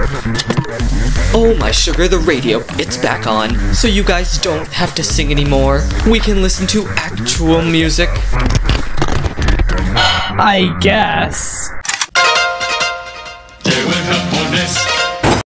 Oh my sugar, the radio, it's back on. So you guys don't have to sing anymore. We can listen to actual music. I guess.